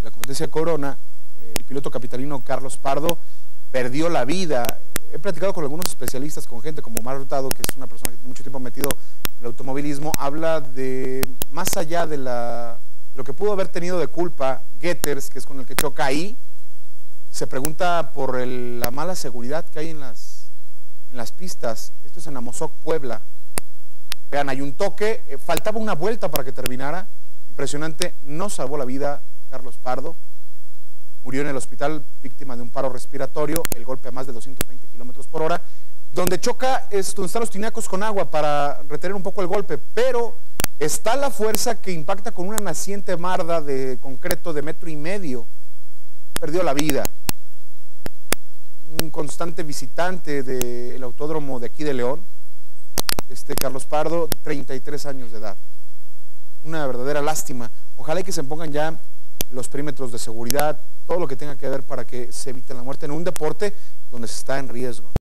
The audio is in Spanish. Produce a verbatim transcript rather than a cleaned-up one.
la competencia Corona, eh, el piloto capitalino Carlos Pardo perdió la vida. He platicado con algunos especialistas, con gente como Omar Hurtado, que es una persona que tiene mucho tiempo metido en el automovilismo, habla de, más allá de la, lo que pudo haber tenido de culpa Getters, que es con el que choca ahí, se pregunta por el, la mala seguridad que hay en las, en las pistas. Esto es en Amozoc, Puebla. Vean, hay un toque, eh, faltaba una vuelta para que terminara. Impresionante, no salvó la vida Carlos Pardo. Murió en el hospital víctima de un paro respiratorio, el golpe a más de doscientos veinte kilómetros por hora. Donde choca es donde están los tinacos con agua para retener un poco el golpe, pero está la fuerza que impacta con una naciente marda de concreto de metro y medio. Perdió la vida. Un constante visitante del autódromo de aquí de León, este Carlos Pardo, treinta y tres años de edad. Una verdadera lástima. Ojalá que se pongan ya los perímetros de seguridad, todo lo que tenga que ver para que se evite la muerte en un deporte donde se está en riesgo.